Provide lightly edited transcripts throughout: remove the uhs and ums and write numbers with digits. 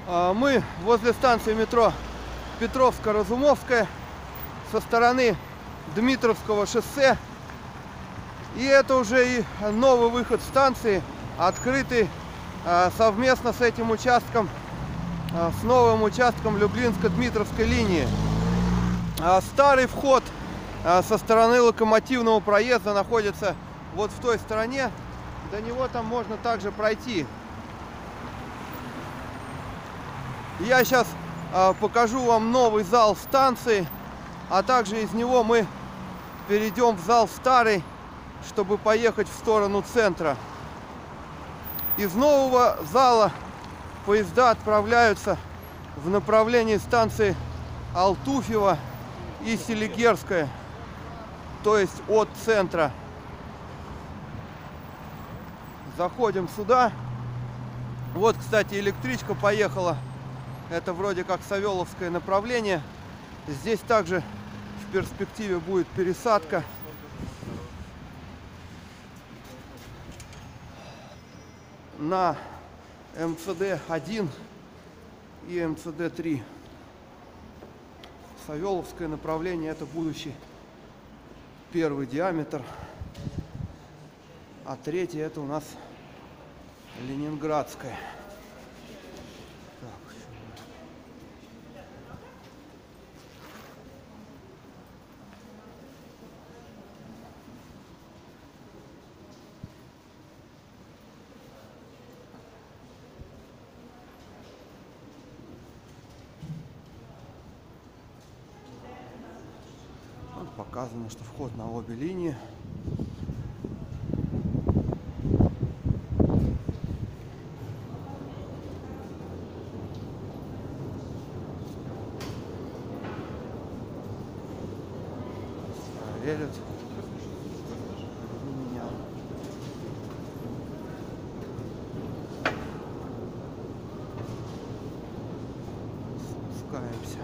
Мы возле станции метро Петровско-Разумовская со стороны Дмитровского шоссе. И это уже и новый выход станции, открытый совместно с этим участком, с новым участком Люблинско-Дмитровской линии. Старый вход со стороны Локомотивного проезда находится вот в той стороне. До него там можно также пройти. Я сейчас покажу вам новый зал станции, а также из него мы перейдем в зал старый, чтобы поехать в сторону центра. Из нового зала поезда отправляются в направлении станции Алтуфьево и Селигерская, то есть от центра. Заходим сюда. Вот, кстати, электричка поехала. Это вроде как Савеловское направление. Здесь также в перспективе будет пересадка. На МЦД-1 и МЦД-3. Савеловское направление — это будущий первый диаметр. А третий — это у нас Ленинградская. Показано, что вход на обе линии. Проверят. Меня. Спускаемся.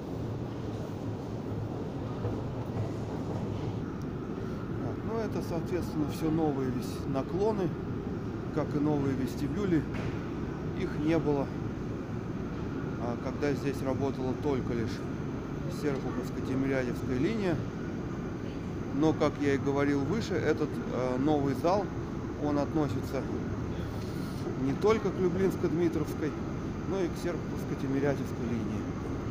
Это, соответственно, все новые наклоны, как и новые вестибюли. Их не было, когда здесь работала только лишь Серпуховско-Тимирязевская линия. Но, как я и говорил выше, этот новый зал, он относится не только к Люблинско-Дмитровской, но и к Серпуховско-Тимирязевской линии.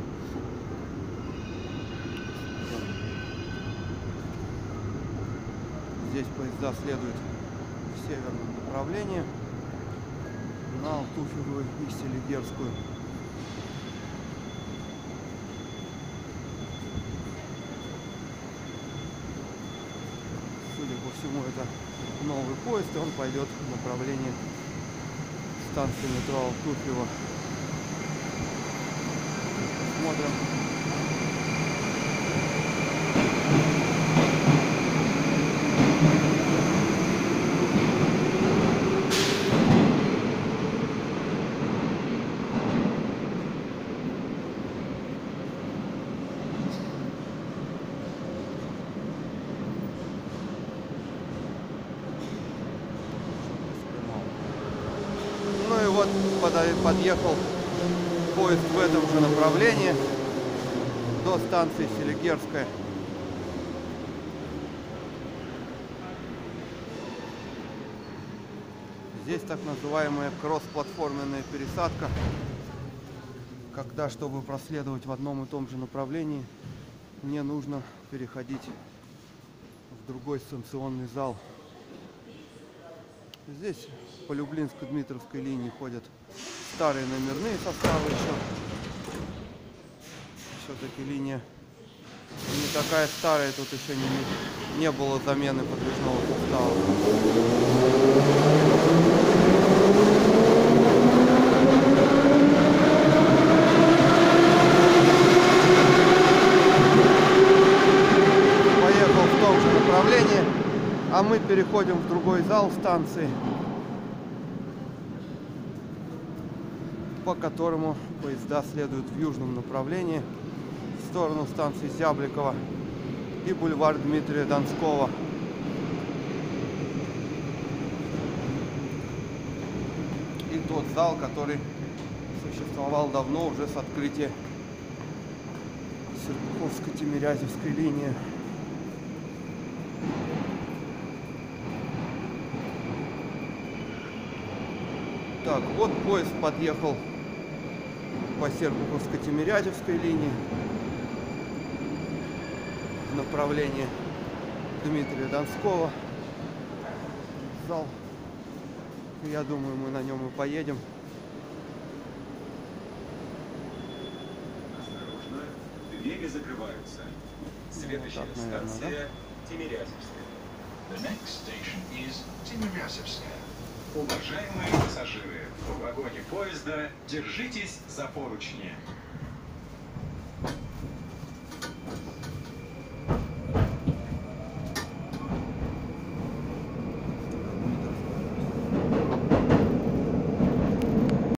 Здесь поезда следуют в северном направлении на Алтуфьевую и Селигерскую. Судя по всему, это новый поезд, и он пойдет в направлении станции метро Алтуфьево. Смотрим. Ну и вот подъехал поезд в этом же направлении до станции Селигерская. Здесь так называемая кросс-платформенная пересадка, когда, чтобы проследовать в одном и том же направлении, мне нужно переходить в другой станционный зал. Здесь по Люблинско-Дмитровской линии ходят старые номерные составы еще. Все-таки линия не такая старая, тут еще не было замены подвижного состава. Поехал в том же направлении, а мы переходим в другой зал станции, по которому поезда следуют в южном направлении в сторону станции Зябликова и бульвар Дмитрия Донского. И тот зал, который существовал давно, уже с открытия Серпуховско-Тимирязевской линии. Так, вот поезд подъехал по Серпуховско-Тимирязевской линии в направлении Дмитрия Донского. Зал. Я думаю, мы на нем и поедем. Осторожно, двери закрываются. Следующая так, наверное, станция Тимирязевская. The next station is Тимирязевская. Уважаемые пассажиры, в вагоне поезда держитесь за поручни.